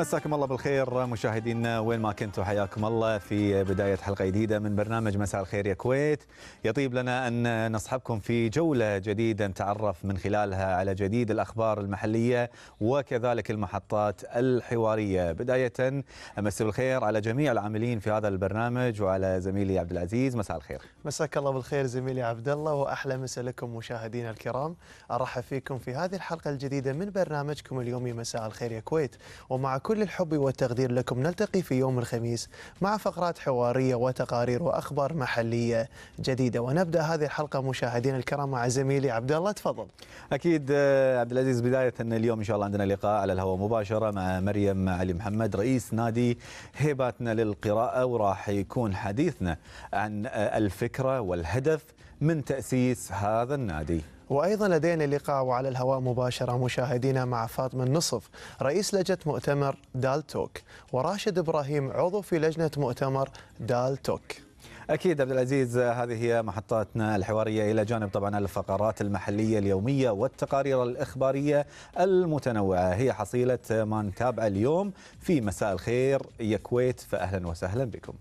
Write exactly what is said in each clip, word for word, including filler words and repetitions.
مساكم الله بالخير مشاهدينا وين ما كنتوا، حياكم الله في بداية حلقة جديدة من برنامج مساء الخير يا كويت. يطيب لنا أن نصحبكم في جولة جديدة نتعرف من خلالها على جديد الأخبار المحلية وكذلك المحطات الحوارية. بداية أمسي بالخير على جميع العاملين في هذا البرنامج وعلى زميلي عبد العزيز. مساء الخير. مساك الله بالخير زميلي عبد الله، وأحلى مساء لكم مشاهدينا الكرام. أرحب فيكم في هذه الحلقة الجديدة من برنامجكم اليومي مساء الخير يا كويت، ومع كل الحب والتقدير لكم نلتقي في يوم الخميس مع فقرات حوارية وتقارير وأخبار محلية جديدة. ونبدأ هذه الحلقة مشاهدينا الكرام مع زميلي عبد الله، تفضل. أكيد عبد العزيز، بداية اليوم إن شاء الله عندنا لقاء على الهواء مباشرة مع مريم علي محمد رئيس نادي هيباتنا للقراءة، وراح يكون حديثنا عن الفكرة والهدف من تأسيس هذا النادي. وأيضا لدينا لقاء وعلى الهواء مباشرة مشاهدينا مع فاطمة النصف رئيس لجنة مؤتمر دال توك، وراشد إبراهيم عضو في لجنة مؤتمر دال توك. أكيد عبد العزيز، هذه هي محطاتنا الحوارية إلى جانب طبعا الفقرات المحلية اليومية والتقارير الإخبارية المتنوعة، هي حصيلة ما نتابع اليوم في مساء الخير يا كويت، فأهلا وسهلا بكم.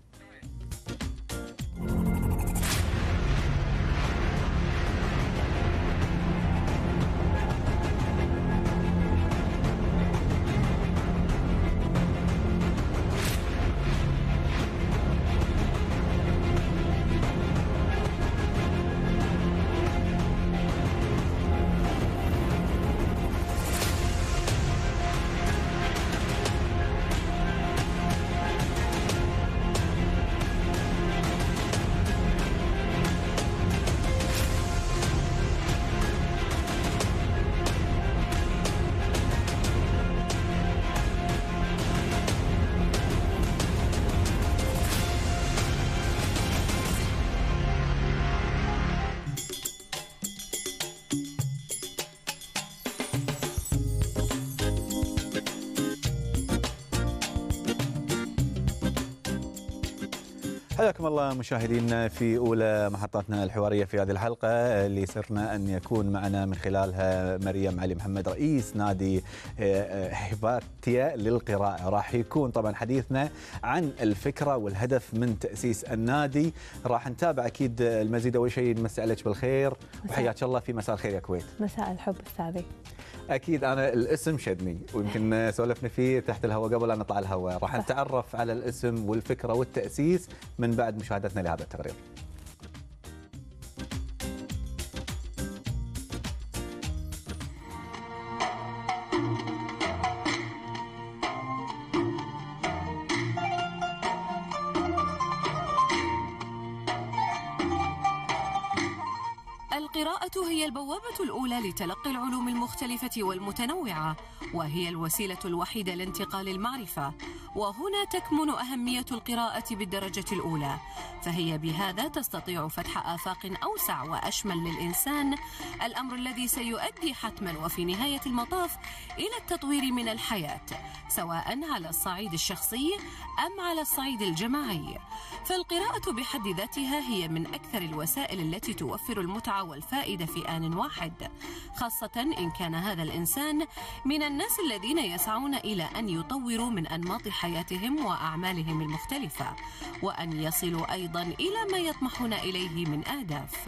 حياكم الله مشاهدينا في أولى محطاتنا الحوارية في هذه الحلقة اللي سرنا أن يكون معنا من خلالها مريم علي محمد رئيس نادي هيباتيا للقراءة. راح يكون طبعا حديثنا عن الفكرة والهدف من تأسيس النادي. راح نتابع أكيد المزيد. أول شيء نمسي عليك بالخير وحياك الله في مساء الخير يا كويت. مساء الحب أستاذي. أكيد أنا الاسم شدني ويمكن سولفنا فيه تحت الهواء قبل أن نطلع الهواء. راح نتعرف على الاسم والفكرة والتأسيس من بعد مشاهدتنا لهذا التقرير. القراءة هي البوابة الأولى لتلقي العلوم المختلفة والمتنوعة، وهي الوسيلة الوحيدة لانتقال المعرفة، وهنا تكمن أهمية القراءة بالدرجة الأولى، فهي بهذا تستطيع فتح آفاق أوسع وأشمل للإنسان، الأمر الذي سيؤدي حتما وفي نهاية المطاف إلى التطوير من الحياة، سواء على الصعيد الشخصي أم على الصعيد الجماعي. فالقراءة بحد ذاتها هي من أكثر الوسائل التي توفر المتعة والفائدة في آن واحد، خاصة إن كان هذا الإنسان من الناس الذين يسعون إلى أن يطوروا من أنماط حياتهم وأعمالهم المختلفة، وأن يصلوا أيضا إلى ما يطمحون إليه من أهداف.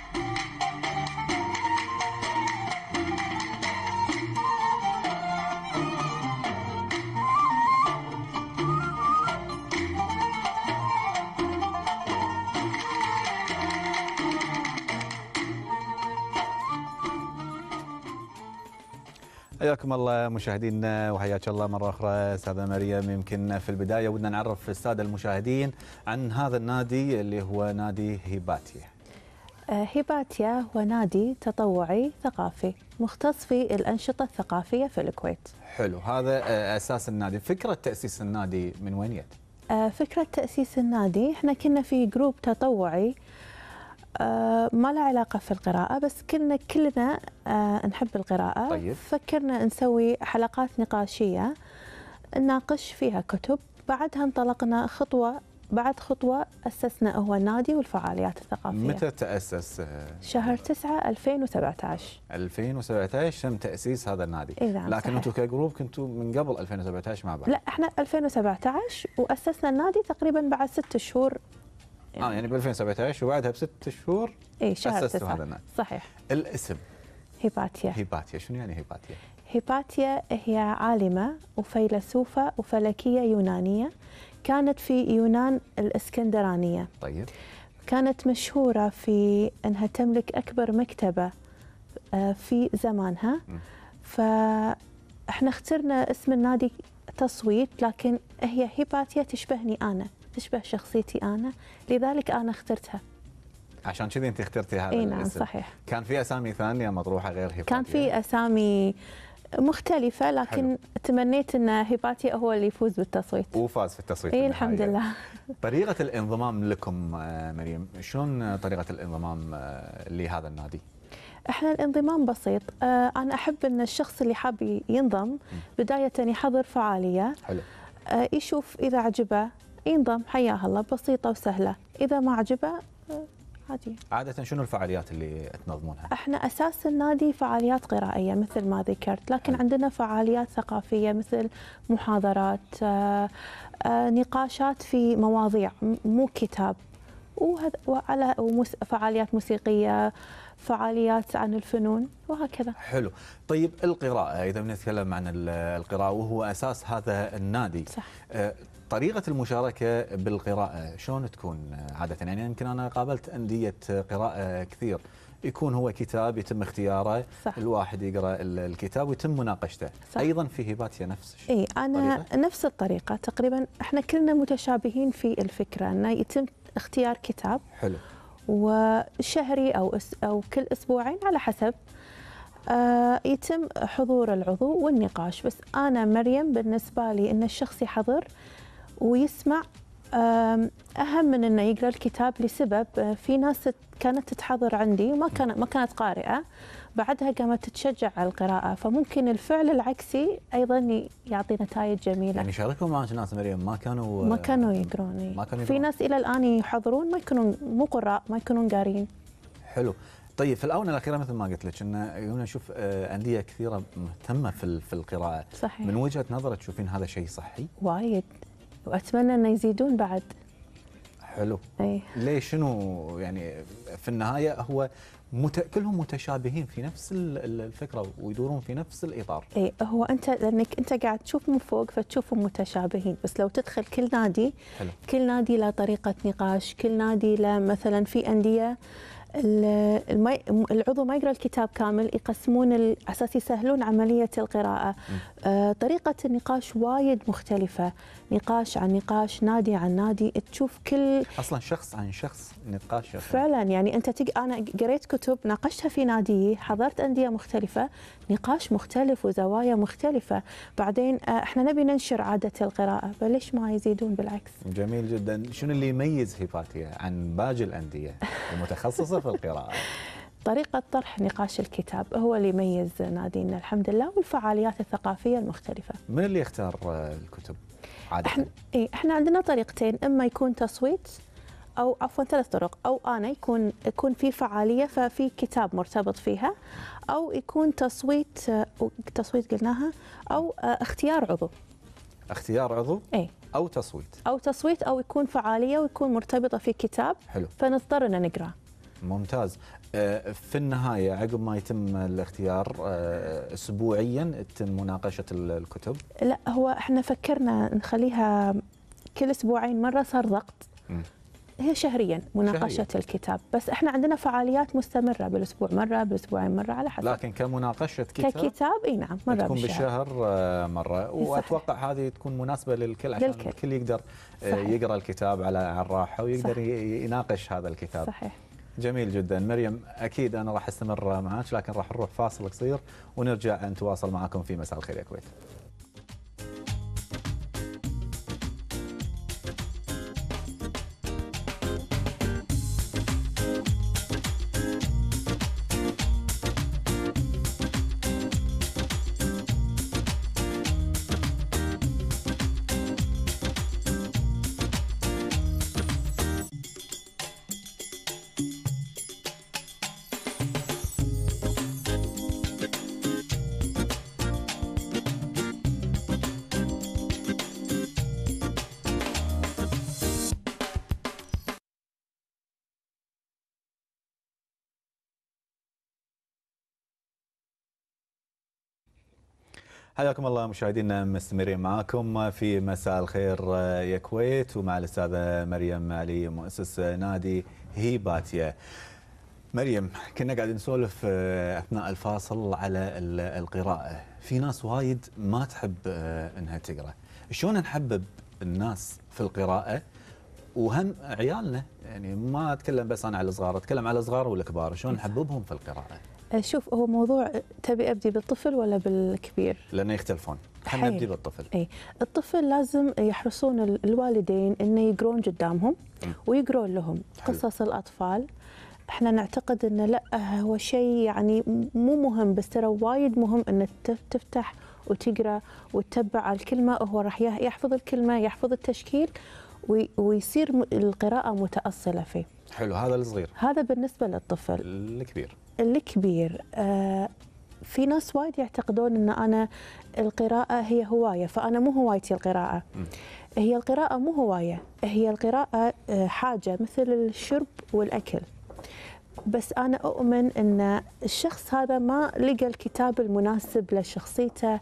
حياكم الله مشاهدينا وحياك الله مرة أخرى أستاذة مريم. يمكن في البداية ودنا نعرف السادة المشاهدين عن هذا النادي اللي هو نادي هيباتيا. هيباتيا هو نادي تطوعي ثقافي مختص في الأنشطة الثقافية في الكويت. حلو، هذا أساس النادي. فكرة تأسيس النادي من وين جت؟ فكرة تأسيس النادي احنا كنا في جروب تطوعي ما له علاقة في القراءة، بس كنا كلنا نحب القراءة. طيب. فكرنا نسوي حلقات نقاشية نناقش فيها كتب، بعدها انطلقنا خطوة بعد خطوة أسسنا هو النادي والفعاليات الثقافية. متى تأسس؟ شهر تسعة ألفين وسبعة عشر. ألفين وسبعة عشر تم تأسيس هذا النادي. إيه نعم، لكن صحيح. أنتم كجروب كنتوا من قبل ألفين وسبعة عشر مع بعض؟ لا، احنا ألفين وسبعة عشر وأسسنا النادي تقريبا بعد ست شهور. يعني. اه يعني ب ألفين وسبعة عشر وبعدها بست شهور اي شهر أسستوا تسعة. هذا النادي. صحيح. الاسم هيباتيا. هيباتيا، شنو يعني هيباتيا؟ هيباتيا هي عالمة وفيلسوفة وفلكية يونانية، كانت في يونان الإسكندرانية. طيب. كانت مشهورة في أنها تملك أكبر مكتبة في زمانها. م. فإحنا اخترنا اسم النادي تصويت، لكن هي هيباتيا تشبهني أنا، تشبه شخصيتي أنا، لذلك أنا اخترتها. عشان كذي انت اخترتي هذا اي الاسم. نعم صحيح. كان في اسامي ثانيه مطروحه غير هيباتيا؟ كان في اسامي مختلفة، لكن حلو. تمنيت ان هيباتيا هو اللي يفوز بالتصويت. وفاز في التصويت. اي الحمد لله. طريقة الانضمام لكم مريم، شلون طريقة الانضمام لهذا النادي؟ احنا الانضمام بسيط، انا احب ان الشخص اللي حاب ينضم بداية يحضر فعالية. حلو. يشوف اذا عجبه ينضم، حياه الله، بسيطة وسهلة. اذا ما عجبه عادي. عادة شنو الفعاليات اللي تنظمونها؟ احنا اساس النادي فعاليات قرائية مثل ما ذكرت، لكن حلو. عندنا فعاليات ثقافية مثل محاضرات، آآ آآ نقاشات في مواضيع مو كتاب، وهذا وعلى فعاليات موسيقية، فعاليات عن الفنون وهكذا. حلو. طيب القراءة، إذا بنتكلم عن القراءة وهو أساس هذا النادي. صح. طريقة المشاركة بالقراءة شلون تكون عادة؟ يعني يمكن أنا قابلت أندية قراءة كثير، يكون هو كتاب يتم اختياره. صح. الواحد يقرأ الكتاب ويتم مناقشته. صح. أيضا في هيباتيا نفس الشيء. اي انا طريقة؟ نفس الطريقة تقريبا. احنا كلنا متشابهين في الفكرة انه يتم اختيار كتاب. حلو. وشهري او او كل اسبوعين على حسب. آه يتم حضور العضو والنقاش. بس انا مريم بالنسبة لي ان الشخص يحضر ويسمع أهم من إنه يقرأ الكتاب، لسبب في ناس كانت تتحضر عندي وما كانت ما كانت قارئة، بعدها قامت تتشجع على القراءة، فممكن الفعل العكسي أيضا يعطي نتائج جميلة. يعني شاركوا معك ناس مريم ما كانوا ما كانوا يقرون. ما كانوا في ناس إلى الآن يحضرون ما يكونون مو قراء، ما يكونون قارين. حلو. طيب في الآونة الأخيرة مثل ما قلت لك إنه نشوف أندية كثيرة مهتمة في في القراءة. صحيح. من وجهة نظرك تشوفين هذا شيء صحي؟ وايد، وأتمنى أن يزيدون بعد. حلو. أي. ليش؟ شنو يعني في النهاية هو مت... كلهم متشابهين في نفس الفكرة ويدورون في نفس الإطار. اي هو أنت لأنك أنت قاعد تشوف من فوق فتشوفهم متشابهين، بس لو تدخل كل نادي. حلو. كل نادي له طريقة نقاش، كل نادي له مثلا في أندية العضو ما يقرأ الكتاب كامل، يقسمون على اساس يسهلون عمليه القراءه. آه طريقه النقاش وايد مختلفه، نقاش عن نقاش، نادي عن نادي، تشوف كل اصلا شخص عن شخص نقاش. فعلا يعني انت تق... انا قريت كتب ناقشتها في نادي، حضرت انديه مختلفه، نقاش مختلف وزوايا مختلفه. بعدين آه احنا نبي ننشر عاده القراءه، فليش ما يزيدون بالعكس. جميل جدا. شنو اللي يميز هيباتيا عن باقي الانديه المتخصصه في القراءة؟ طريقة طرح نقاش الكتاب هو اللي يميز نادينا الحمد لله، والفعاليات الثقافية المختلفة. من اللي يختار الكتب عادة؟ احنا اي احنا عندنا طريقتين، اما يكون تصويت او عفوا ثلاث طرق، او انا يكون يكون في فعالية ففي كتاب مرتبط فيها، او يكون تصويت تصويت قلناها، او اختيار عضو. اختيار عضو؟ اي. او تصويت. او تصويت او يكون فعالية ويكون مرتبطة في كتاب. حلو. فنضطر ان نقرأ. ممتاز. في النهاية عقب ما يتم الاختيار أسبوعيا يتم مناقشة الكتب؟ لا، هو احنا فكرنا نخليها كل أسبوعين مرة، صار ضغط. م. هي شهريا مناقشة شهريا. الكتاب، بس احنا عندنا فعاليات مستمرة بالأسبوع مرة، بالأسبوعين مرة، على حسب. لكن كمناقشة كتاب؟ ككتاب اي نعم، مرة تكون بالشهر. بالشهر مرة، وأتوقع هذه تكون مناسبة للكل عشان للكل. الكل يقدر صحيح. يقرأ الكتاب على الراحة ويقدر صحيح. يناقش هذا الكتاب. صحيح. جميل جدا. مريم أكيد أنا راح أستمر معك، لكن راح نروح فاصل قصير ونرجع نتواصل معكم في مساء الخير يا كويت. حياكم الله مشاهدينا، مستمرين معاكم في مساء الخير يا كويت، ومع الاستاذه مريم علي مؤسس نادي هيباتيا. مريم، كنا قاعدين نسولف اثناء الفاصل على القراءه، في ناس وايد ما تحب انها تقرا، شلون نحبب الناس في القراءه وهم عيالنا؟ يعني ما اتكلم بس انا على الصغار، اتكلم على الصغار والكبار، شلون نحببهم في القراءه؟ شوف، هو موضوع تبي ابدي بالطفل ولا بالكبير؟ لانه يختلفون. خلينا نبدي بالطفل. اي، الطفل لازم يحرصون الوالدين انه يقرون قدامهم ويقرون لهم قصص الاطفال. احنا نعتقد انه لا، هو شيء يعني مو مهم، بس ترى وايد مهم انك تفتح وتقرا وتتبع الكلمه، وهو راح يحفظ الكلمه، يحفظ التشكيل، ويصير القراءه متاصله فيه. حلو، هذا الصغير. هذا بالنسبه للطفل. الكبير الكبير آه في ناس وايد يعتقدون ان انا القراءه هي هوايه، فانا مو هوايتي القراءه. م. هي القراءه مو هوايه، هي القراءه آه حاجه مثل الشرب والاكل. بس انا اؤمن ان الشخص هذا ما لقى الكتاب المناسب لشخصيته، م.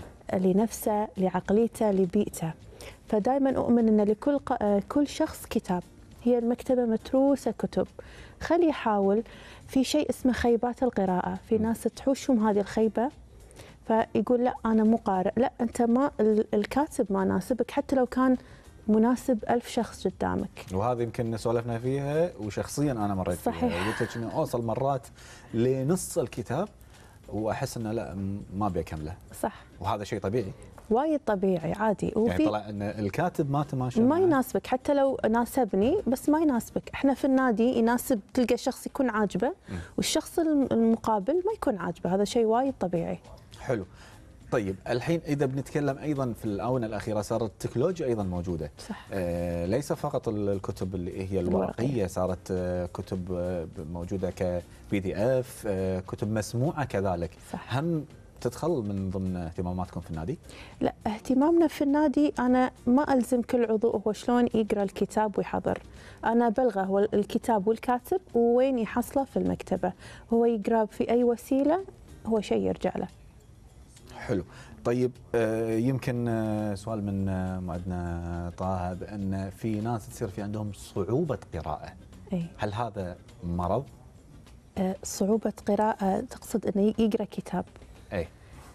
لنفسه، لعقليته، لبيئته. فدائما اؤمن ان لكل آه كل شخص كتاب. هي المكتبه متروسه كتب. خلي يحاول. في شيء اسمه خيبات القراءة، في ناس تحوشهم هذه الخيبة فيقول لا أنا مو قارئ. لا، أنت ما الكاتب ما ناسبك حتى لو كان مناسب ألف شخص قدامك. وهذه يمكن سولفنا فيها، وشخصيا أنا مريت صحيح. فيها. قلت لك إني أوصل مرات لنص الكتاب وأحس إنه لا، ما أبي أكمله. صح. وهذا شيء طبيعي. وايد طبيعي عادي. يعني طلع ان الكاتب ما تماشى ما يناسبك، حتى لو ناسبني بس ما يناسبك. احنا في النادي يناسب تلقى شخص يكون عاجبه والشخص المقابل ما يكون عاجبه، هذا شيء وايد طبيعي. حلو. طيب الحين اذا بنتكلم ايضا في الاونه الاخيره صارت التكنولوجيا ايضا موجوده. صح. آه ليس فقط الكتب اللي هي الورقيه، صارت آه كتب آه موجوده كبي دي اف، آه كتب مسموعه كذلك. صح. هم تدخل من ضمن اهتماماتكم في النادي؟ لا، اهتمامنا في النادي أنا ما ألزم كل عضو هو شلون يقرأ الكتاب ويحضر. أنا بلغه هو الكتاب والكاتب ووين يحصله في المكتبة، هو يقرأ في أي وسيلة هو شيء يرجع له. حلو. طيب آه يمكن آه سؤال من آه معدنا طه، بأن في ناس تصير في عندهم صعوبة قراءة. أي. هل هذا مرض؟ آه صعوبة قراءة تقصد أنه يقرأ كتاب؟ أي.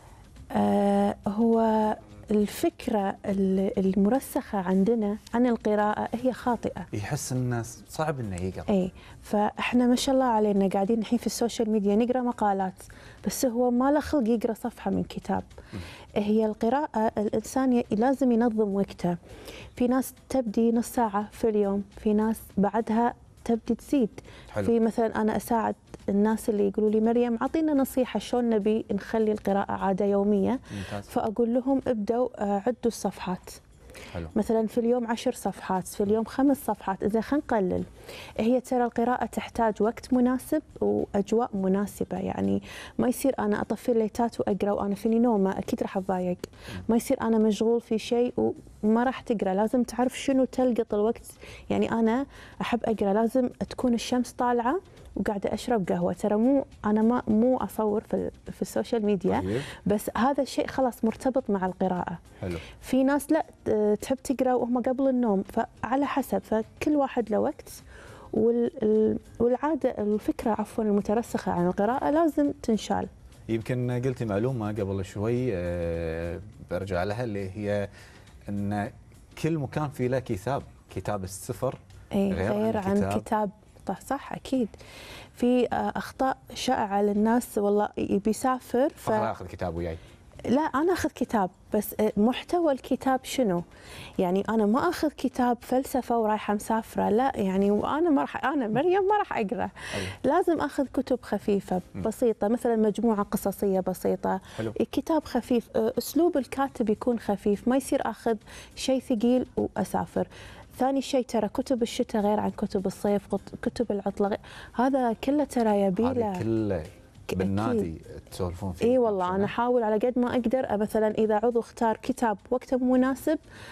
آه هو الفكرة المرسخة عندنا عن القراءة هي خاطئة. يحس انه صعب انه يقرأ. اي، فاحنا ما شاء الله علينا قاعدين الحين في السوشيال ميديا نقرأ مقالات، بس هو ما له خلق يقرأ صفحة من كتاب. م. هي القراءة الإنسان لازم ينظم وقته. في ناس تبدي نص ساعة في اليوم، في ناس بعدها تبدي تزيد. حلو. في مثلا أنا أساعد الناس اللي يقولوا لي مريم عطينا نصيحة شلون نبي نخلي القراءة عادة يومية. ممتاز. فأقول لهم ابدوا عدوا الصفحات. حلو. مثلا في اليوم عشر صفحات، في اليوم خمس صفحات، إذا خلينا نقلل. هي ترى القراءة تحتاج وقت مناسب وأجواء مناسبة، يعني ما يصير أنا أطفي الليتات وأقرأ وأنا فيني نومة، أكيد راح أتضايق. ما يصير أنا مشغول في شيء وما راح تقرأ، لازم تعرف شنو تلقط الوقت. يعني أنا أحب أقرأ لازم تكون الشمس طالعة وقاعدة أشرب قهوة. ترى مو أنا ما مو أصور في في السوشيال ميديا. طيب. بس هذا الشيء خلاص مرتبط مع القراءة. حلو. في ناس لا تحب تقرأ وهم قبل النوم، فعلى حسب، فكل واحد له وقت. والعادة الفكرة عفوا المترسخة عن القراءة لازم تنشال. يمكن قلتي معلومة قبل شوي أه برجع لها، اللي هي أن كل مكان في له كتاب، كتاب السفر غير, غير عن كتاب, عن كتاب صح. أكيد في أخطاء شائعة للناس، والله يبي يسافر ف... أخذ كتاب وياي. لا، أنا أخذ كتاب، بس محتوى الكتاب شنو؟ يعني أنا ما أخذ كتاب فلسفة ورايحة مسافرة، لا، يعني وأنا ما راح، أنا مريم ما راح أقرأ. أيه. لازم أخذ كتب خفيفة بسيطة، مثلا مجموعة قصصية بسيطة. حلو. كتاب خفيف، أسلوب الكاتب يكون خفيف، ما يصير أخذ شيء ثقيل وأسافر. ثاني شيء ترى كتب الشتاء غير عن كتب الصيف، كتب العطلة غير. هذا كله ترى يبيله. هذا كله بالنادي تسولفون فيه؟ اي والله انا احاول على قد ما اقدر. مثلا اذا عضو اختار كتاب وقته مناسب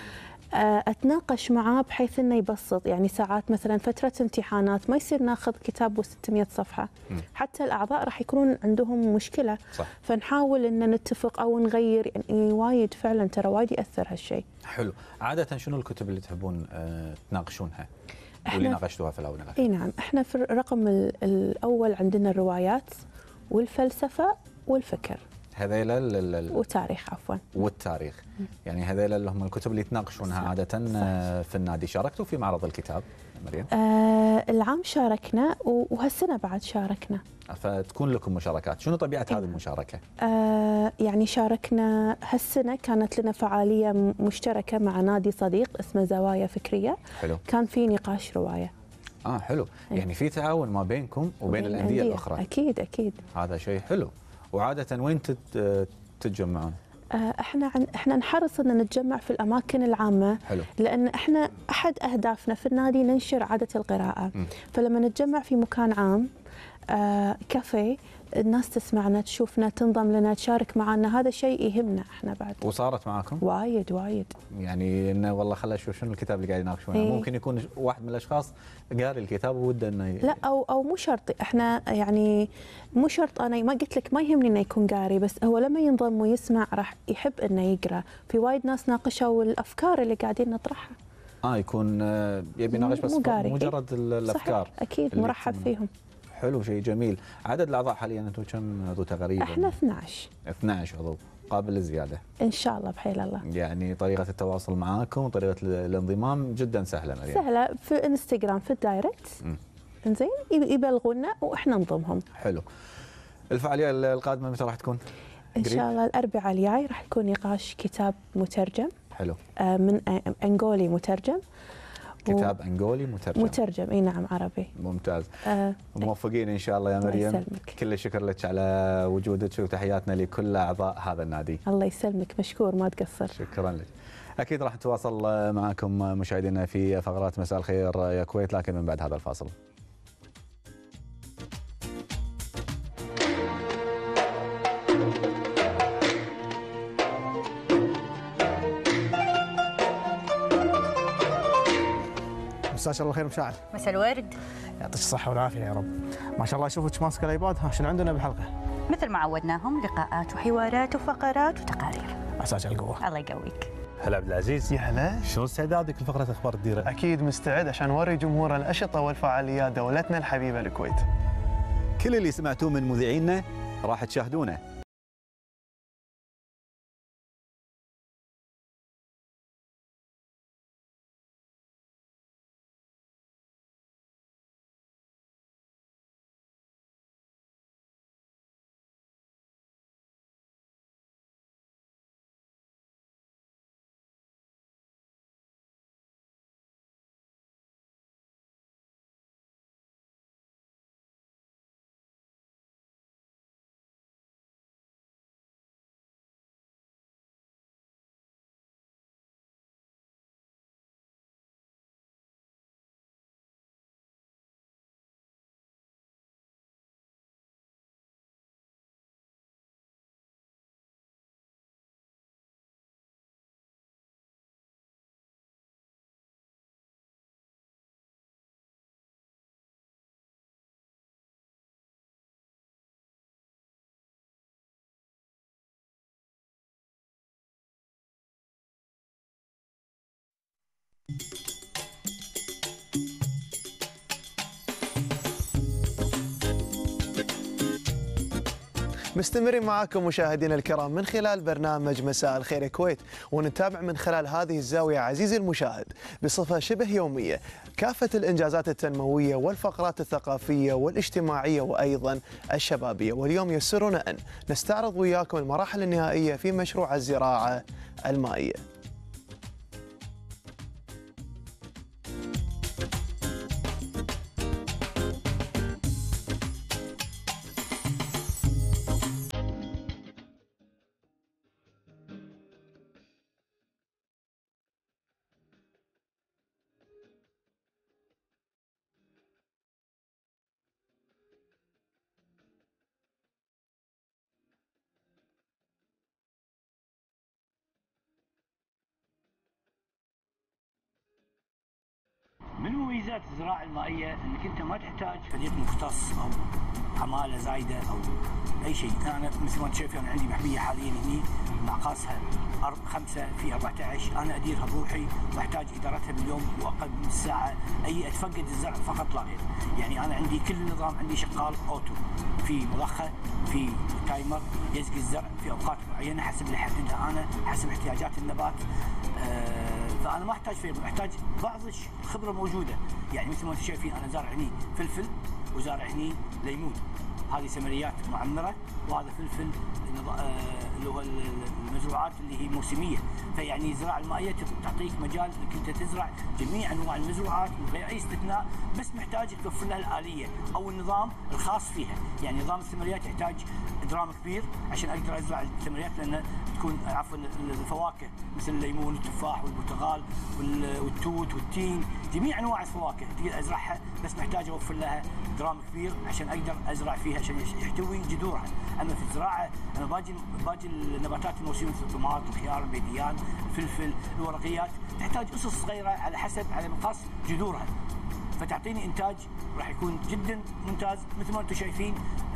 آه، اتناقش معاه بحيث انه يبسط. يعني ساعات مثلا فتره امتحانات ما يصير ناخذ كتاب وستمية صفحه، م. حتى الاعضاء راح يكونون عندهم مشكله. صح. فنحاول ان نتفق او نغير. يعني وايد فعلا ترى وايد ياثر هالشيء. حلو. عاده شنو الكتب اللي تحبون آه تناقشونها واللي احنا ناقشتوها في الاونه الاخيره؟ اي نعم، احنا في الرقم ال- الاول عندنا الروايات والفلسفه والفكر هذيلا ال- ال- والتاريخ عفوا. والتاريخ. يعني هذيلا اللي هم الكتب اللي تناقشونها صح. عاده آه، في النادي. شاركتوا في معرض الكتاب مريم؟ آه العام شاركنا و- وهالسنه بعد شاركنا. فتكون لكم مشاركات. شنو طبيعه هذه المشاركه؟ آه يعني شاركنا هالسنة، كانت لنا فعالية م- مشتركة مع نادي صديق اسمه زوايا فكرية. حلو. كان في نقاش رواية. اه حلو. أي. يعني في تعاون ما بينكم وبين الانديه الاخرى. أكيد أكيد. هذا شيء حلو. وعاده وين تت- تتجمعون؟ آه احنا عن احنا نحرص ان نتجمع في الاماكن العامه. حلو. لان احنا احد اهدافنا في النادي ننشر عاده القراءه. م. فلما نتجمع في مكان عام، آه كافيه، الناس تسمعنا تشوفنا تنضم لنا تشارك معنا، هذا شيء يهمنا احنا بعد. وصارت معاكم؟ وايد وايد. يعني انه والله خلنا اشوف شنو الكتاب اللي قاعد يناقشونه. إيه. ممكن يكون واحد من الاشخاص قاري الكتاب ووده انه ي- لا او او مو شرط. احنا يعني مو شرط. انا ما قلت لك ما يهمني انه يكون قاري، بس هو لما ينضم ويسمع راح يحب انه يقرا. في وايد ناس ناقشوا الافكار اللي قاعدين نطرحها. اه يكون آه، يبي يناقش بس مو قاري. مجرد ال- الافكار. صحيح. اكيد اللي مرحب تسمى. فيهم. حلو. شيء جميل. عدد الاعضاء حاليا انتم كم عضو تقريبا؟ احنا اثني عشر اثني عشر عضو. قابل للزياده. ان شاء الله بحيل الله. يعني طريقه التواصل معاكم وطريقه ال- الانضمام جدا سهله مريم. سهله في انستغرام في الدايركت. مم. انزين يب- يبلغونا واحنا نضمهم. حلو. الفعاليه ال- القادمه متى راح تكون؟ ان قريب؟ شاء الله الاربعاء الجاي راح يكون نقاش كتاب مترجم حلو. آه، من آه، انغولي مترجم. كتاب انغولي مترجم. مترجم اي نعم عربي. ممتاز. آه، موفقين ان شاء الله يا الله مريم. يسلمك. كل الشكر لك على وجودك وتحياتنا لكل اعضاء هذا النادي. الله يسلمك، مشكور ما تقصر. شكرا لك. اكيد راح نتواصل معكم مشاهدينا في فقرات مساء الخير يا كويت، لكن من بعد هذا الفاصل. مساك الله خير مشاعر. مساء الورد. يعطيك الصحة والعافية يا رب. ما شاء الله اشوفك ماسكة الايباد. ها شنو عندنا بالحلقة؟ مثل ما عودناهم لقاءات وحوارات وفقرات وتقارير. عساك على القوة. الله يقويك. هلا عبد العزيز. يا هلا. شلون استعدادك لفقره اخبار الديره؟ اكيد مستعد عشان نوري جمهور الاشطه والفعاليات دولتنا الحبيبه الكويت. كل اللي سمعتوه من مذيعينا راح تشاهدونه مستمرين معاكم مشاهدينا الكرام من خلال برنامج مساء الخير يا كويت، ونتابع من خلال هذه الزاوية عزيزي المشاهد بصفة شبه يومية كافة الإنجازات التنموية والفقرات الثقافية والاجتماعية وأيضا الشبابية. واليوم يسرنا أن نستعرض وياكم المراحل النهائية في مشروع الزراعة المائية. من مميزات الزراعه المائيه انك انت ما تحتاج فريق مختص او عماله زايده او اي شيء. انا مثل ما انت شايف انا عندي محميه حاليا هني معقاسها خمسه في أربعة عشر، انا اديرها بروحي واحتاج ادارتها باليوم واقل من الساعه، اي اتفقد الزرع فقط لا غير. يعني انا عندي كل النظام عندي شغال اوتو، في مضخه، في تايمر يسقي الزرع في اوقات معينه حسب اللي احددها انا حسب احتياجات النبات. آه فانا ما احتاج فريق، احتاج بعض الخبره موجوده. يعني مثل ما انتم شايفين انا زارع هني فلفل وزارع هني ليمون، هذه سمريات معمره وهذا فلفل اللي هو المزروعات اللي هي موسميه. فيعني الزراعه المائيه تعطيك مجال انك انت تزرع جميع انواع المزروعات من غير اي استثناء، بس محتاج توفر لها الاليه او النظام الخاص فيها. يعني نظام الثمريات يحتاج درام كبير عشان اقدر ازرع الثمريات، لان تكون عفوا الفواكه مثل الليمون والتفاح والبرتقال والتوت والتين، جميع انواع الفواكه تقدر ازرعها، بس محتاج اوفر لها درام كبير عشان اقدر ازرع فيها عشان يحتوي جذورها. اما في الزراعه انا باجي باجي النباتات الموسميه مثل الطماط، الخيار، البيديان، الفلفل، الورقيات تحتاج اسس صغيره على حسب على مقاس جذورها، فتعطيني انتاج راح يكون جدا ممتاز. مثل ما انتم شايفين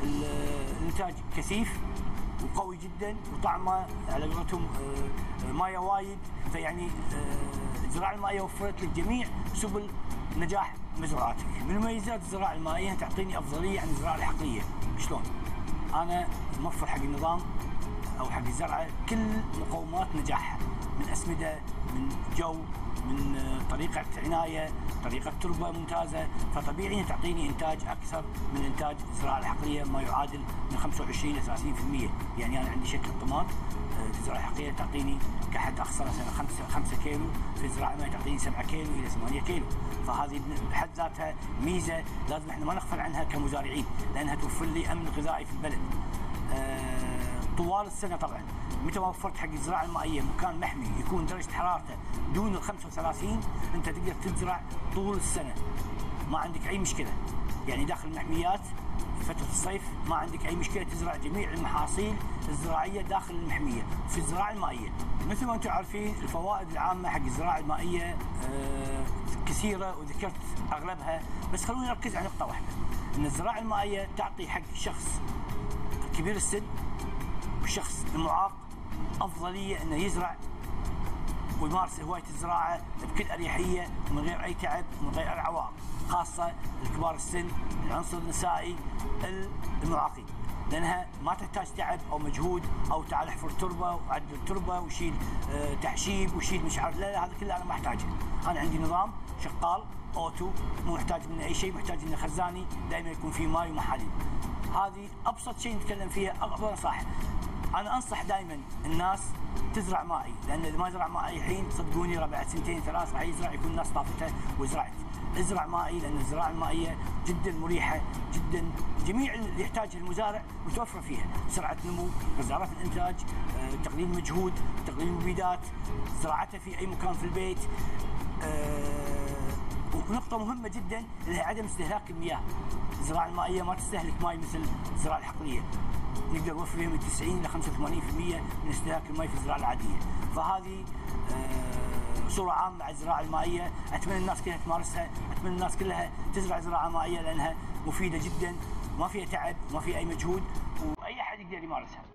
الانتاج كثيف وقوي جدا وطعمه على قولتهم مايه وايد. فيعني الزراعه المائيه وفرت لك جميع سبل نجاح مزروعاتك. من مميزات الزراعه المائيه تعطيني افضليه عن الزراعه الحقليه. شلون؟ انا موفر حق النظام او حق الزرعه كل مقومات نجاحها، من اسمده، من جو، من طريقه عنايه، طريقه تربه ممتازه، فطبيعي تعطيني انتاج اكثر من انتاج الزراعه الحقليه ما يعادل من خمسة وعشرين إلى ثلاثين بالمئة. يعني انا عندي شكل طماط في الزراعه الحقليه تعطيني كحد اقصى مثلا خمسة خمسة كيلو، في الزراعه المائيه تعطيني سبعة كيلو الى ثمانية كيلو. فهذه بحد ذاتها ميزه لازم احنا ما نغفل عنها كمزارعين، لانها توفر لي امن غذائي في البلد. أه طوال السنه طبعا متى ما وفرت حق الزراعه المائيه مكان محمي يكون درجه حرارته دون ال خمسة وثلاثين، انت تقدر تزرع طول السنه ما عندك اي مشكله. يعني داخل المحميات فتره الصيف ما عندك اي مشكله تزرع جميع المحاصيل الزراعيه داخل المحميه. في الزراعه المائيه مثل ما انتم عارفين الفوائد العامه حق الزراعه المائيه آه كثيره وذكرت اغلبها، بس خلونا نركز على نقطه واحده، ان الزراعه المائيه تعطي حق الشخص كبير السن والشخص المعاق افضليه انه يزرع ويمارس هوايه الزراعه بكل اريحيه ومن غير اي تعب ومن غير اي عوائق، خاصه الكبار السن، العنصر النسائي، المعاقين، لانها ما تحتاج تعب او مجهود او تعال احفر تربه وعدل التربه وشيل آه تحشيب وشيل مش عارف، لا لا هذا كله انا ما احتاجه. انا عندي نظام شغال اوتو مو محتاج منه اي شيء، محتاج انه خزاني دائما يكون فيه ماي ومحاليل. هذه ابسط شيء نتكلم فيها. افضل نصائح انا انصح دائما الناس تزرع مائي، لان اذا ما زرع مائي الحين صدقوني بعد سنتين ثلاث راح يزرع يكون الناس طافته وزرعت. ازرع مائي لان الزراعه المائيه جدا مريحه جدا، جميع اللي يحتاجه المزارع متوفر فيها، سرعه نمو، غزارات الانتاج، آه، تقليل المجهود، تقليل المبيدات، زراعتها في اي مكان في البيت. آه، ونقطه مهمه جدا اللي هي عدم استهلاك المياه. الزراعه المائيه ما تستهلك ماء مثل الزراعه الحقليه، نقدر نوفر فيها من تسعين إلى خمسة وثمانين بالمئة من استهلاك الماء في الزراعه العاديه. فهذه آه صوره عامه على الزراعه المائيه، اتمنى الناس كلها تمارسها، اتمنى الناس كلها تزرع زراعه مائيه لانها مفيده جدا، ما فيها تعب، ما فيها اي مجهود، واي احد يقدر يمارسها.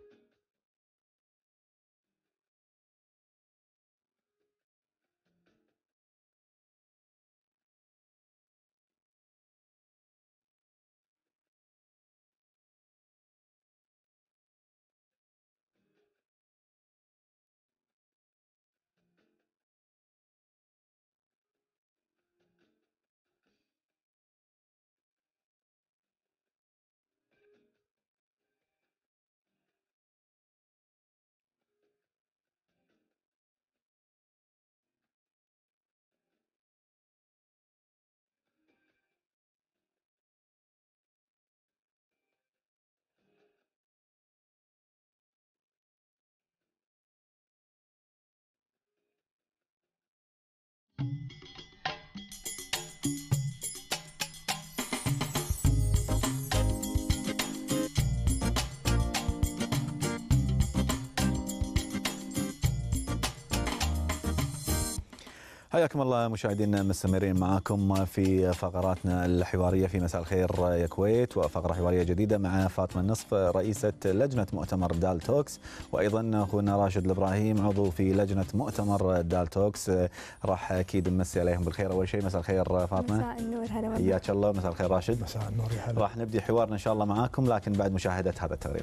حياكم الله مشاهدينا، مستمرين معاكم في فقراتنا الحوارية في مساء الخير يا كويت، وفقرة حوارية جديدة مع فاطمة النصف رئيسة لجنة مؤتمر دال توكس، وأيضا أخونا راشد الإبراهيم عضو في لجنة مؤتمر دال توكس. راح أكيد نمسي عليهم بالخير. أول شيء مساء الخير فاطمة. مساء النور، هلا والله. حياك الله. مساء الخير راشد. مساء النور يا هلا. راح نبدي حوارنا إن شاء الله معاكم، لكن بعد مشاهدة هذا التقرير.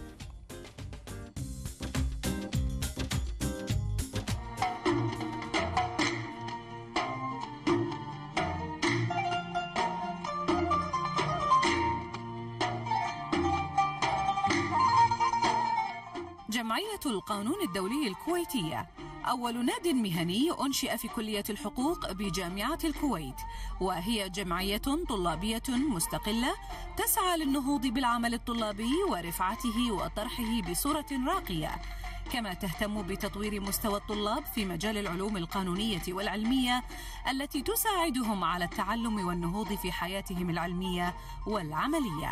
جمعية القانون الدولي الكويتية أول ناد مهني أنشئ في كلية الحقوق بجامعة الكويت، وهي جمعية طلابية مستقلة تسعى للنهوض بالعمل الطلابي ورفعته وطرحه بصورة راقية، كما تهتم بتطوير مستوى الطلاب في مجال العلوم القانونية والعلمية التي تساعدهم على التعلم والنهوض في حياتهم العلمية والعملية.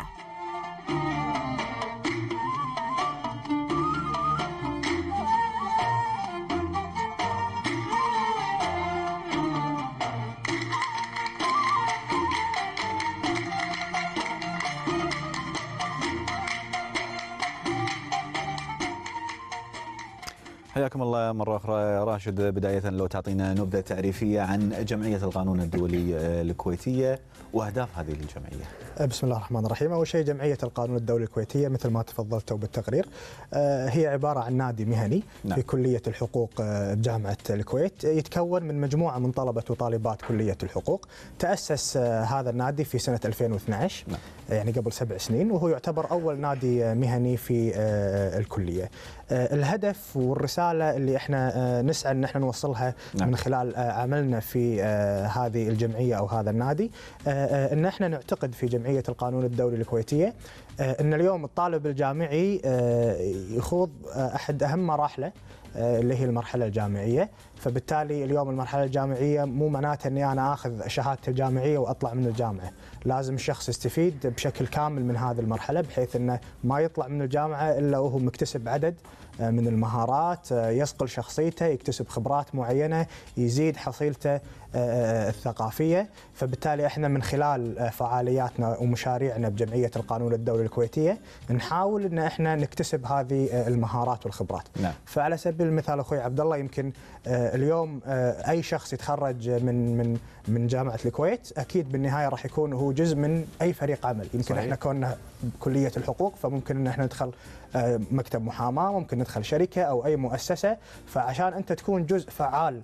حياكم الله مرة أخرى راشد. بداية لو تعطينا نبذة تعريفية عن جمعية القانون الدولي الكويتية وأهداف هذه الجمعية. بسم الله الرحمن الرحيم. أول شيء جمعية القانون الدولي الكويتية مثل ما تفضلتوا بالتقرير هي عبارة عن نادي مهني نعم. في كلية الحقوق بجامعة الكويت، يتكون من مجموعة من طلبة وطالبات كلية الحقوق. تأسس هذا النادي في سنة ألفين واثني عشر نعم. يعني قبل سبع سنين، وهو يعتبر أول نادي مهني في الكلية. الهدف والرسالة اللي احنا نسعى ان احنا نوصلها نعم. من خلال عملنا في هذه الجمعية او هذا النادي، ان احنا نعتقد في جمعية القانون الدولي الكويتية ان اليوم الطالب الجامعي يخوض احد اهم مراحله اللي هي المرحلة الجامعية، فبالتالي اليوم المرحلة الجامعية مو معناته اني انا اخذ شهادتي الجامعية واطلع من الجامعة، لازم الشخص يستفيد بشكل كامل من هذه المرحلة بحيث انه ما يطلع من الجامعة الا وهو مكتسب عدد من المهارات، يصقل شخصيته، يكتسب خبرات معينة، يزيد حصيلته الثقافية. فبالتالي احنا من خلال فعالياتنا ومشاريعنا بجمعية القانون الدولي الكويتية نحاول ان احنا نكتسب هذه المهارات والخبرات. نعم. فعلى سبيل المثال اخوي عبد الله، يمكن اليوم اي شخص يتخرج من من من جامعة الكويت اكيد بالنهاية راح يكون هو جزء من اي فريق عمل. يمكن صحيح. احنا كنا بكلية الحقوق فممكن ان احنا ندخل مكتب محاماة، ممكن ندخل شركة او اي مؤسسة، فعشان انت تكون جزء فعال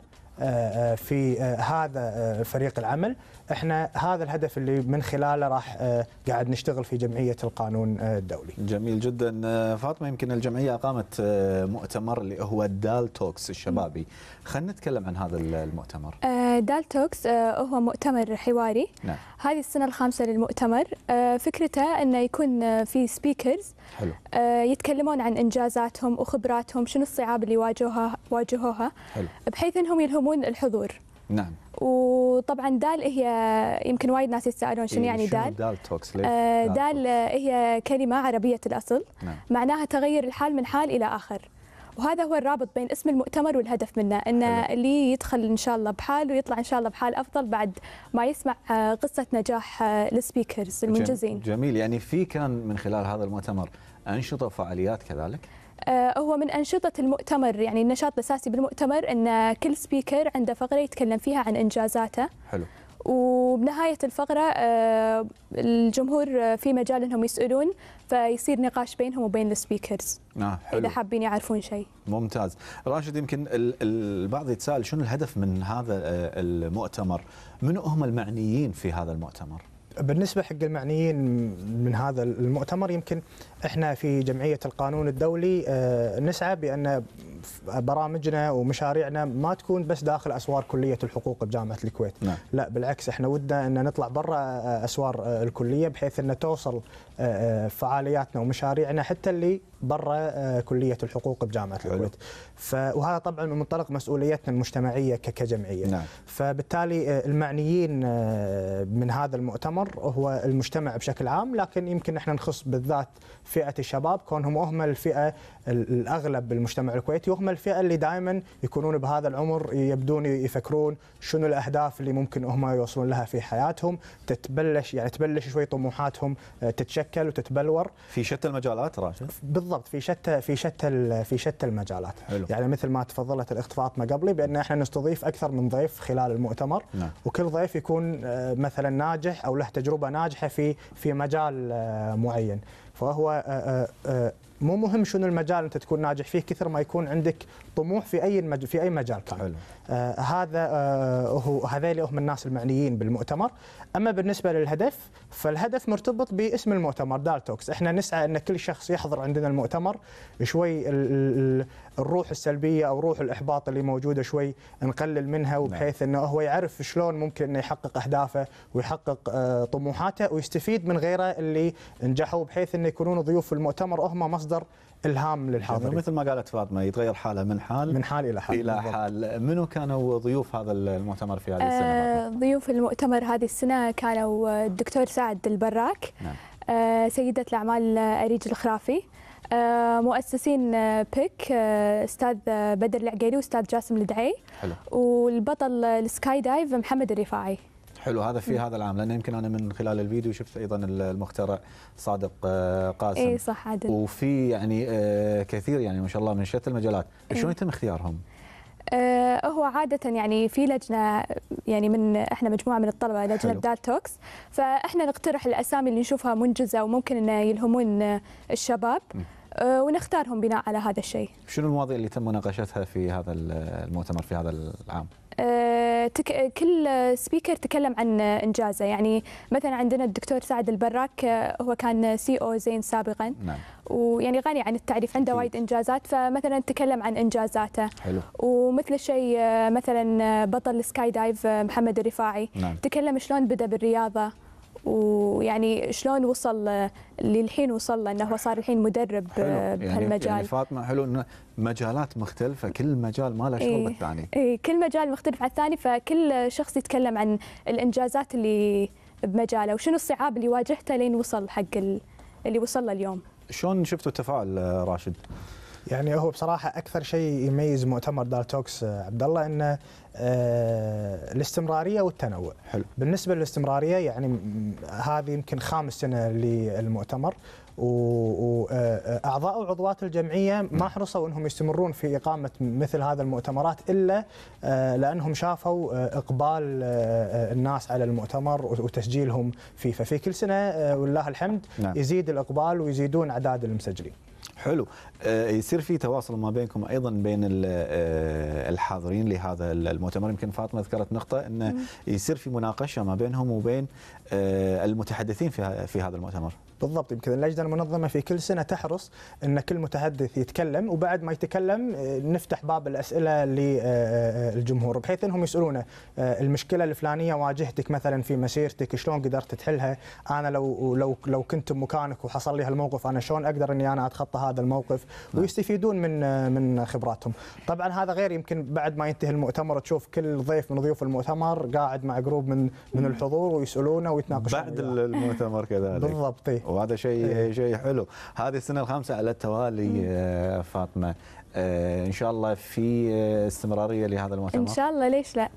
في هذا فريق العمل احنا هذا الهدف اللي من خلاله راح قاعد نشتغل في جمعية القانون الدولي. جميل جدا. فاطمة، يمكن الجمعية أقامت مؤتمر اللي هو دال توكس الشبابي، خلينا نتكلم عن هذا المؤتمر. دال توكس هو مؤتمر حواري نعم. هذه السنة الخامسة للمؤتمر. فكرته أنه يكون في سبيكرز حلو. يتكلمون عن إنجازاتهم وخبراتهم، شنو الصعاب اللي واجهوها واجهوها حلو. بحيث أنهم يلهمون الحضور. نعم. وطبعا دال هي يمكن وايد ناس يتساءلون شنو يعني دال. دال توكس ليه؟ آه دال هي كلمة عربية الأصل نعم. معناها تغير الحال من حال إلى آخر، وهذا هو الرابط بين اسم المؤتمر والهدف منه، ان اللي يدخل ان شاء الله بحال ويطلع ان شاء الله بحال افضل بعد ما يسمع قصة نجاح السبيكرز المنجزين. جميل. يعني في كان من خلال هذا المؤتمر أنشطة وفعاليات كذلك؟ هو من أنشطة المؤتمر، يعني النشاط الأساسي بالمؤتمر أن كل سبيكر عنده فقرة يتكلم فيها عن إنجازاته. حلو. وبنهاية الفقرة الجمهور في مجال أنهم يسألون، فيصير نقاش بينهم وبين السبيكرز آه حلو. إذا حابين يعرفون شيء. ممتاز. راشد، يمكن البعض يتساءل شنو الهدف من هذا المؤتمر؟ من هم المعنيين في هذا المؤتمر؟ بالنسبة حق المعنيين من هذا المؤتمر، يمكن احنا في جمعية القانون الدولي نسعى بأن برامجنا ومشاريعنا ما تكون بس داخل أسوار كلية الحقوق بجامعة الكويت. نعم. لا بالعكس، احنا ودنا أن نطلع برا أسوار الكلية بحيث أن توصل فعالياتنا ومشاريعنا حتى اللي برا كلية الحقوق بجامعة الكويت. وهذا طبعا من منطلق مسؤوليتنا المجتمعية كجمعية. نعم. فبالتالي المعنيين من هذا المؤتمر المؤتمر هو المجتمع بشكل عام، لكن يمكن احنا نخص بالذات فئه الشباب كونهم هم الفئه الاغلب بالمجتمع الكويتي، وهم الفئه اللي دائما يكونون بهذا العمر يبدون يفكرون شنو الاهداف اللي ممكن هم يوصلون لها في حياتهم، تتبلش يعني تبلش شوي طموحاتهم تتشكل وتتبلور في شتى المجالات راشد. بالضبط، في شتى في شتى في شتى المجالات. حلو. يعني مثل ما تفضلت الاخت فاطمه قبلي بان احنا نستضيف اكثر من ضيف خلال المؤتمر. نعم. وكل ضيف يكون مثلا ناجح او له تجربه ناجحه في في مجال معين، فهو مو مهم شنو المجال انت تكون ناجح فيه كثر ما يكون عندك طموح في اي مج... في اي مجال كان. حلو. آه هذا آه هو هذول هم الناس المعنيين بالمؤتمر. اما بالنسبه للهدف فالهدف مرتبط باسم المؤتمر دالتوكس، احنا نسعى ان كل شخص يحضر عندنا المؤتمر شوي ال... ال... الروح السلبيه او روح الاحباط اللي موجوده شوي نقلل منها، وبحيث انه هو يعرف شلون ممكن انه يحقق اهدافه ويحقق آه طموحاته ويستفيد من غيره اللي نجحوا، بحيث انه يكونون ضيوف المؤتمر وهم مصدر الهام للحاضرين. مثل ما قالت فاطمه يتغير حاله من حال من حال الى حال الى بالضبط. حال. منو كانوا ضيوف هذا المؤتمر في هذه السنه؟ آه ضيوف المؤتمر هذه السنه كانوا الدكتور سعد البراك. نعم. آه سيده الاعمال اريج الخرافي. آه مؤسسين بيك آه استاذ بدر العقيلي واستاذ جاسم الدعي. حلو. والبطل السكاي دايف محمد الرفاعي. حلو. هذا في هذا العام، لان يمكن انا من خلال الفيديو شفت ايضا المخترع صادق قاسم. اي صح عادل. وفي يعني كثير يعني ما شاء الله من شتى المجالات، شلون يتم اختيارهم؟ آه هو عادة يعني في لجنة، يعني من احنا مجموعة من الطلبة لجنة دالتوكس، فاحنا نقترح الاسامي اللي نشوفها منجزة وممكن انه يلهمون الشباب. آه ونختارهم بناء على هذا الشيء. شنو المواضيع اللي تم مناقشتها في هذا المؤتمر في هذا العام؟ آه تك... كل سبيكر تكلم عن انجازه، يعني مثلا عندنا الدكتور سعد البراك هو كان سي او زين سابقا. نعم. ويعني غني عن التعريف، عنده وايد انجازات، فمثلا تكلم عن انجازاته. حلو. ومثل الشيء مثلا بطل السكاي دايف محمد الرفاعي. نعم. تكلم شلون بدا بالرياضه، ويعني شلون وصل للحين وصل له انه هو صار الحين مدرب بهالمجال. يعني فاطمه حلو انه مجالات مختلفه، كل مجال ما له شغل إيه بالثاني. اي كل مجال مختلف عن الثاني، فكل شخص يتكلم عن الانجازات اللي بمجاله وشنو الصعاب اللي واجهته لين وصل حق اللي وصل له اليوم. شلون شفتوا التفاعل راشد؟ يعني هو بصراحه اكثر شيء يميز مؤتمر دالتوكس عبد الله انه آه الاستمراريه والتنوع. حلو. بالنسبه للاستمراريه يعني هذه يمكن خامس سنه للمؤتمر، واعضاء وعضوات الجمعيه ما حرصوا انهم يستمرون في اقامه مثل هذا المؤتمرات الا آه لانهم شافوا اقبال آه الناس على المؤتمر وتسجيلهم فيه، ففي كل سنه آه ولله الحمد. نعم. يزيد الاقبال ويزيدون اعداد المسجلين. حلو. يصير في تواصل ما بينكم ايضا بين الحاضرين لهذا المؤتمر. يمكن فاطمه ذكرت نقطه انه يصير في مناقشه ما بينهم وبين المتحدثين في في هذا المؤتمر. بالضبط. يمكن اللجنه المنظمه في كل سنه تحرص ان كل متحدث يتكلم، وبعد ما يتكلم نفتح باب الاسئله للجمهور بحيث انهم يسالونه المشكله الفلانيه واجهتك مثلا في مسيرتك، شلون قدرت تحلها؟ انا لو لو لو كنت بمكانك وحصل لي هالموقف انا شلون اقدر اني انا اتخطى هذا الموقف؟ ويستفيدون من من خبراتهم. طبعا هذا غير يمكن بعد ما ينتهي المؤتمر تشوف كل ضيف من ضيوف المؤتمر قاعد مع جروب من من الحضور ويسالونه ويتناقشون بعد المؤتمر كذلك. بالضبط. وهذا شيء شيء حلو. هذه السنه الخامسه على التوالي فاطمه، ان شاء الله في استمراريه لهذا المؤتمر. ان شاء الله، ليش لا؟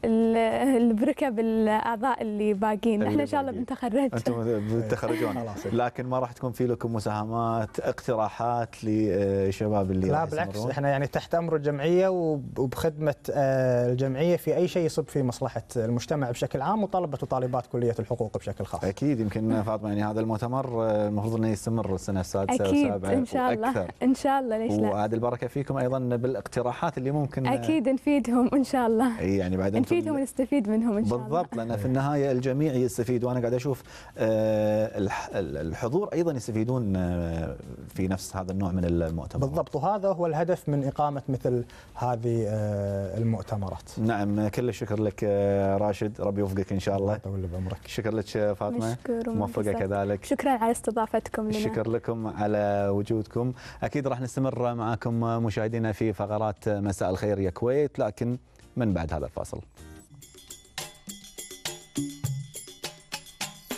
البركه بالاعضاء اللي باقيين، احنا ان شاء الله بنتخرج. انتم بتتخرجون، لكن ما راح تكون في لكم مساهمات، اقتراحات للشباب اللي لا بالعكس، احنا يعني تحت امر الجمعيه وبخدمه الجمعيه في اي شيء يصب في مصلحه المجتمع بشكل عام وطلبه وطالبات كليه الحقوق بشكل خاص. اكيد. يمكن فاطمه يعني هذا المؤتمر المفروض انه يستمر السنه السادسه والسابعه ان شاء الله وأكثر. ان شاء الله، ليش لا؟ وهذه البركه فيكم ايضا بالاقتراحات اللي ممكن اكيد نفيدهم ان شاء الله. اي يعني بعد نفيدهم ونستفيد منهم ان شاء الله. بالضبط، لان في النهايه الجميع يستفيد، وانا قاعد اشوف الحضور ايضا يستفيدون في نفس هذا النوع من المؤتمرات. بالضبط، وهذا هو الهدف من اقامه مثل هذه المؤتمرات. نعم، كل الشكر لك راشد، ربي يوفقك ان شاء الله. يطول بعمرك. شكر لك فاطمه، موفقه كذلك. شكرا على استضافتكم لنا. شكر لكم على وجودكم. اكيد راح نستمر معكم مشاهدينا في فقرات مساء الخير يا كويت، لكن من بعد هذا الفاصل.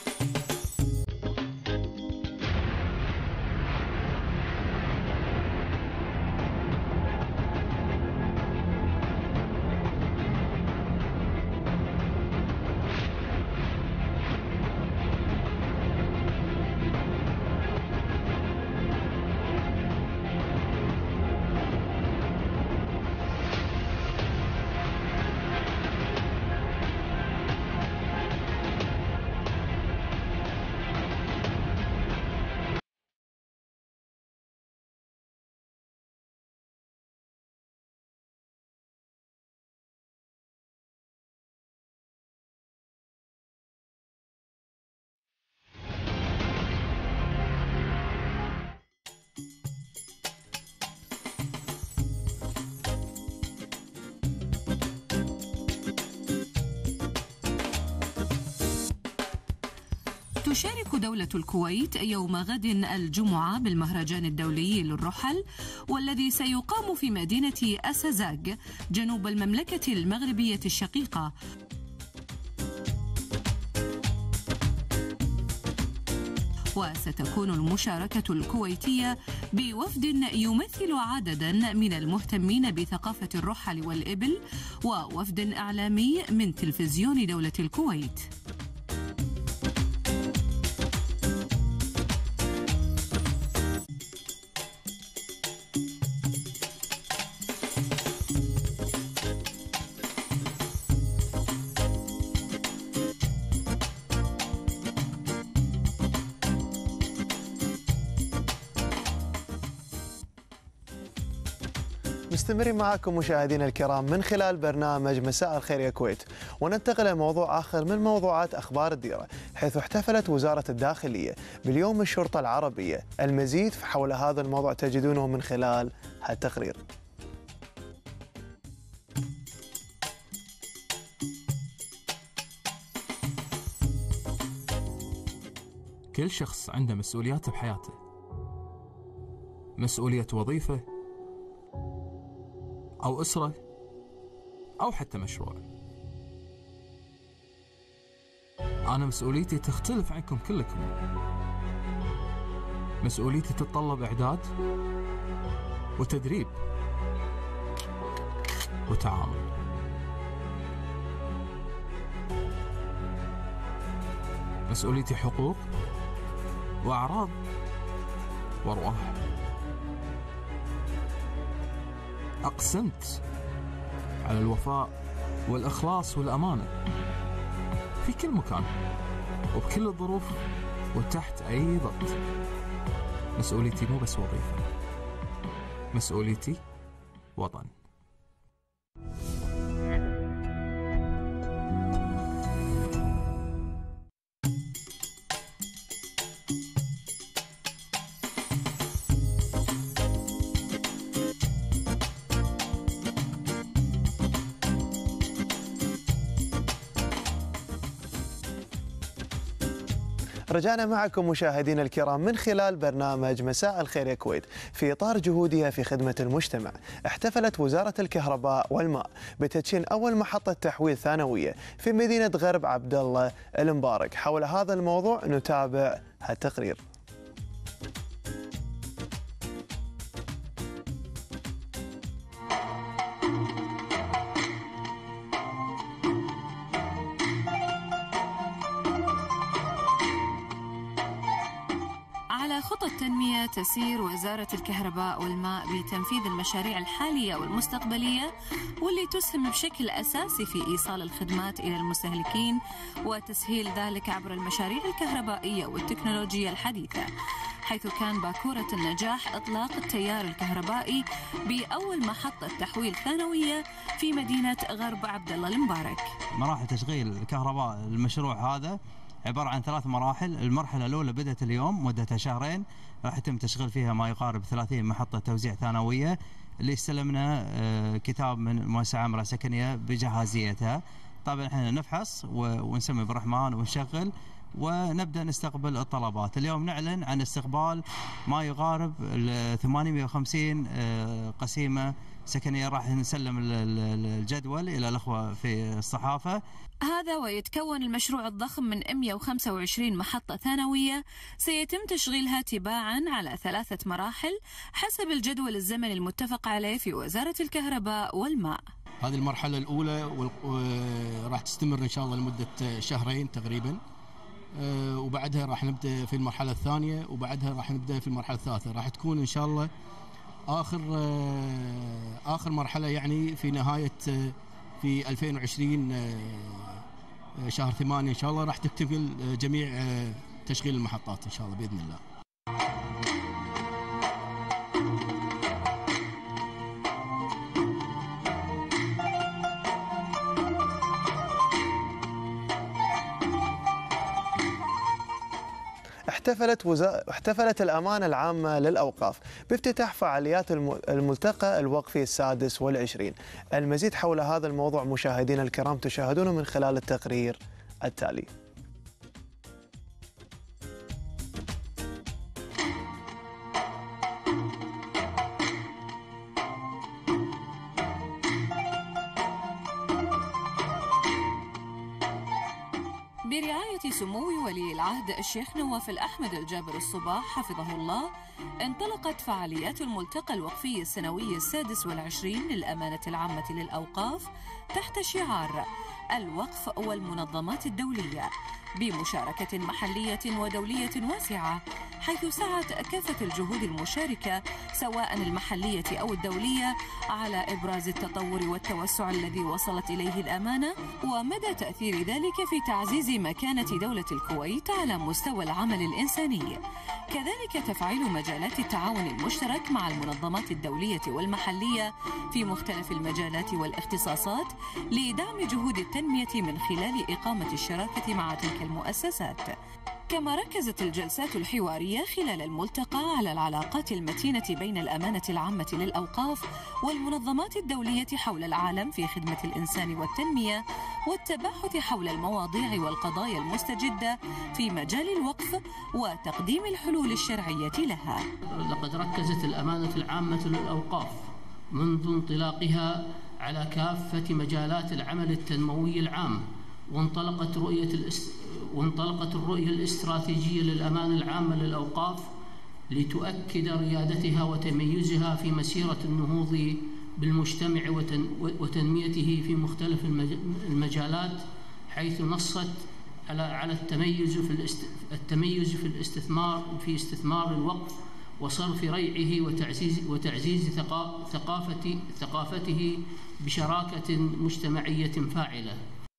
تشارك دولة الكويت يوم غد الجمعة بالمهرجان الدولي للرحل، والذي سيقام في مدينة أسازاغ جنوب المملكة المغربية الشقيقة. وستكون المشاركة الكويتية بوفد يمثل عددا من المهتمين بثقافة الرحل والإبل، ووفد إعلامي من تلفزيون دولة الكويت. مستمرين معكم مشاهدينا الكرام من خلال برنامج مساء الخير يا كويت، وننتقل لموضوع آخر من موضوعات أخبار الديرة، حيث احتفلت وزارة الداخلية باليوم الشرطة العربية. المزيد حول هذا الموضوع تجدونه من خلال هالتقرير. كل شخص عنده مسؤوليات بحياته، مسؤولية وظيفة أو أسرة أو حتى مشروع. أنا مسؤوليتي تختلف عنكم كلكم. مسؤوليتي تتطلب إعداد وتدريب وتعامل. مسؤوليتي حقوق وأعراض وأرواح. أقسمت على الوفاء والإخلاص والأمانة في كل مكان وبكل الظروف وتحت أي ضغط. مسؤوليتي مو بس وظيفة، مسؤوليتي وطن. رجعنا معكم مشاهدينا الكرام من خلال برنامج مساء الخير يا كويت. في إطار جهودها في خدمة المجتمع، احتفلت وزارة الكهرباء والماء بتدشين أول محطة تحويل ثانوية في مدينة غرب عبد الله المبارك. حول هذا الموضوع نتابع هالتقرير. خطط تنمية تسير وزارة الكهرباء والماء بتنفيذ المشاريع الحالية والمستقبلية، واللي تسهم بشكل أساسي في إيصال الخدمات إلى المستهلكين وتسهيل ذلك عبر المشاريع الكهربائية والتكنولوجيا الحديثة، حيث كان باكورة النجاح إطلاق التيار الكهربائي بأول محطة تحويل ثانوية في مدينة غرب عبد الله المبارك. مراحل تشغيل الكهرباء المشروع هذا عبارة عن ثلاث مراحل. المرحلة الأولى بدأت اليوم مدتها شهرين، راح يتم تشغيل فيها ما يقارب ثلاثين محطة توزيع ثانوية، اللي استلمنا كتاب من مؤسسة عامرة سكنية بجاهزيتها. طبعا احنا نفحص ونسمي بالرحمن ونشغل ونبدأ نستقبل الطلبات. اليوم نعلن عن استقبال ما يقارب ثمانمئة وخمسين قسيمة سكنية. راح نسلم الجدول إلى الأخوة في الصحافة. هذا ويتكون المشروع الضخم من مئة وخمسة وعشرين محطة ثانوية سيتم تشغيلها تباعا على ثلاثة مراحل حسب الجدول الزمني المتفق عليه في وزارة الكهرباء والماء. هذه المرحلة الأولى وراح تستمر إن شاء الله لمدة شهرين تقريبا، وبعدها راح نبدأ في المرحلة الثانية، وبعدها راح نبدأ في المرحلة الثالثة. راح تكون إن شاء الله آخر آخر مرحلة يعني في نهاية في ألفين وعشرين شهر ثمانية إن شاء الله راح تكتمل جميع تشغيل المحطات إن شاء الله بإذن الله. احتفلت وزا... احتفلت الأمانة العامة للأوقاف بافتتاح فعاليات الملتقى الوقفي السادس والعشرين. المزيد حول هذا الموضوع مشاهدينا الكرام تشاهدونه من خلال التقرير التالي. برعاية سمو ولي العهد الشيخ نواف الأحمد الجابر الصباح حفظه الله، انطلقت فعاليات الملتقى الوقفي السنوي السادس والعشرين للأمانة العامة للأوقاف تحت شعار الوقف والمنظمات الدولية، بمشاركة محلية ودولية واسعة، حيث سعت كافة الجهود المشاركة سواء المحلية أو الدولية على إبراز التطور والتوسع الذي وصلت إليه الأمانة، ومدى تأثير ذلك في تعزيز مكانة دولة الكويت على مستوى العمل الإنساني. كذلك تفعيل مجالات التعاون المشترك مع المنظمات الدولية والمحلية في مختلف المجالات والاختصاصات لدعم جهود التنمية من خلال إقامة الشراكة مع تلك المؤسسات. كما ركزت الجلسات الحوارية خلال الملتقى على العلاقات المتينة بين الأمانة العامة للأوقاف والمنظمات الدولية حول العالم في خدمة الإنسان والتنمية، والتباحث حول المواضيع والقضايا المستجدة في مجال الوقف وتقديم الحلول الشرعية لها. لقد ركزت الأمانة العامة للأوقاف منذ انطلاقها على كافة مجالات العمل التنموي العام، وانطلقت رؤية الاست... وانطلقت الرؤية الاستراتيجية للأمانة العامة للأوقاف لتؤكد ريادتها وتميزها في مسيرة النهوض بالمجتمع وتن... وتنميته في مختلف المج... المجالات، حيث نصت على على التميز في الاست... التميز في الاستثمار في استثمار الوقف وصرف ريعه وتعزيز وتعزيز ثقا... ثقافة ثقافته بشراكة مجتمعية فاعلة.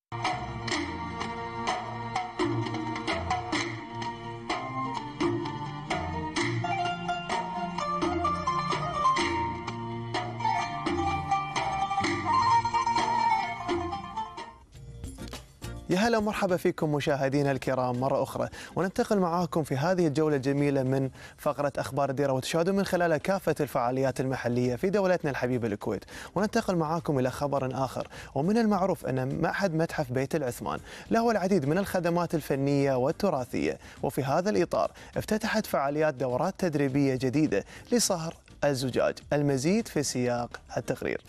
يا هلا ومرحبا فيكم مشاهدينا الكرام مرة أخرى، وننتقل معاكم في هذه الجولة الجميلة من فقرة أخبار الديرة، وتشاهدون من خلالها كافة الفعاليات المحلية في دولتنا الحبيبة الكويت. وننتقل معاكم إلى خبر آخر، ومن المعروف أن معهد متحف بيت العثمان له العديد من الخدمات الفنية والتراثية، وفي هذا الإطار افتتحت فعاليات دورات تدريبية جديدة لصهر الزجاج. المزيد في سياق التقرير.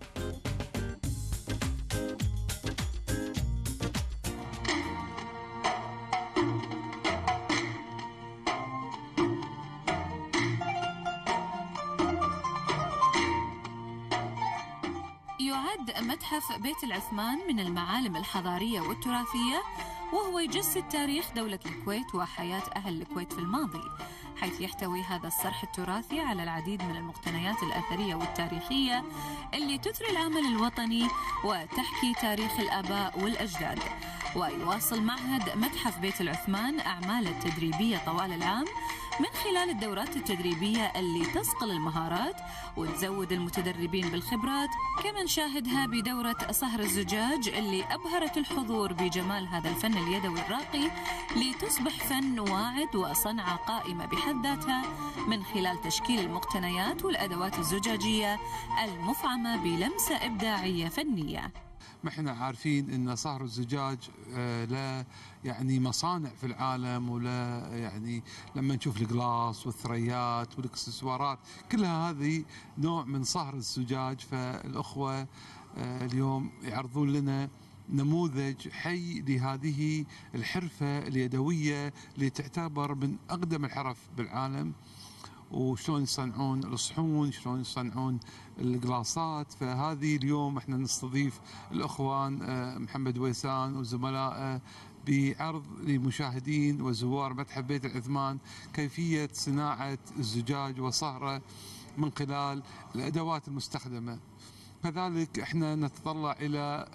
يعد متحف بيت العثمان من المعالم الحضارية والتراثية، وهو يجسد تاريخ دولة الكويت وحياة أهل الكويت في الماضي، حيث يحتوي هذا الصرح التراثي على العديد من المقتنيات الأثرية والتاريخية اللي تثري العمل الوطني وتحكي تاريخ الآباء والأجداد. ويواصل معهد متحف بيت العثمان أعماله التدريبية طوال العام من خلال الدورات التدريبية اللي تصقل المهارات وتزود المتدربين بالخبرات، كما نشاهدها بدورة صهر الزجاج اللي أبهرت الحضور بجمال هذا الفن اليدوي الراقي لتصبح فن واعد وصنعة قائمة بحد ذاتها من خلال تشكيل المقتنيات والأدوات الزجاجية المفعمة بلمسة إبداعية فنية. ما احنا عارفين ان صهر الزجاج لا يعني مصانع في العالم، ولا يعني لما نشوف الجلاس والثريات والاكسسوارات كلها هذه نوع من صهر الزجاج. فالاخوه اليوم يعرضون لنا نموذج حي لهذه الحرفه اليدويه اللي تعتبر من اقدم الحرف بالعالم، وشلون يصنعون الصحون، شلون يصنعون القلاصات. فهذه اليوم احنا نستضيف الاخوان محمد ويسان وزملائه بعرض لمشاهدين وزوار متحف بيت العثمان كيفيه صناعه الزجاج وصهره من خلال الادوات المستخدمه. كذلك احنا نتطلع الى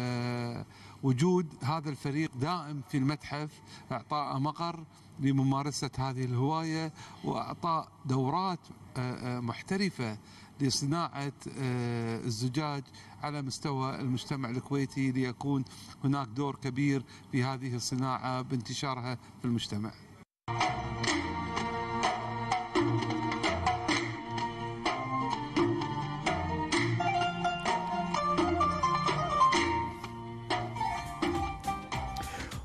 وجود هذا الفريق دائم في المتحف، اعطاء مقر لممارسة هذه الهواية وأعطاء دورات محترفة لصناعة الزجاج على مستوى المجتمع الكويتي، ليكون هناك دور كبير في هذه الصناعة بانتشارها في المجتمع.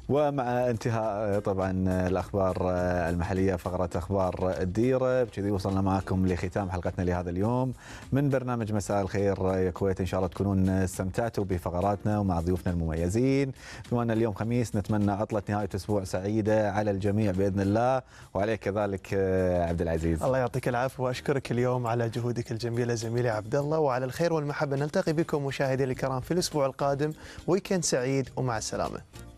ومع انتهاء طبعا الاخبار المحليه فقره اخبار الديره، بكذي وصلنا معكم لختام حلقتنا لهذا اليوم من برنامج مساء الخير يا كويت. ان شاء الله تكونون استمتعتوا بفقراتنا ومع ضيوفنا المميزين. بما ان اليوم خميس نتمنى عطله نهايه اسبوع سعيده على الجميع باذن الله، وعليك كذلك عبد العزيز. الله يعطيك العافيه واشكرك اليوم على جهودك الجميله زميلي عبد الله، وعلى الخير والمحبه. نلتقي بكم مشاهدينا الكرام في الاسبوع القادم. ويكند سعيد ومع السلامه.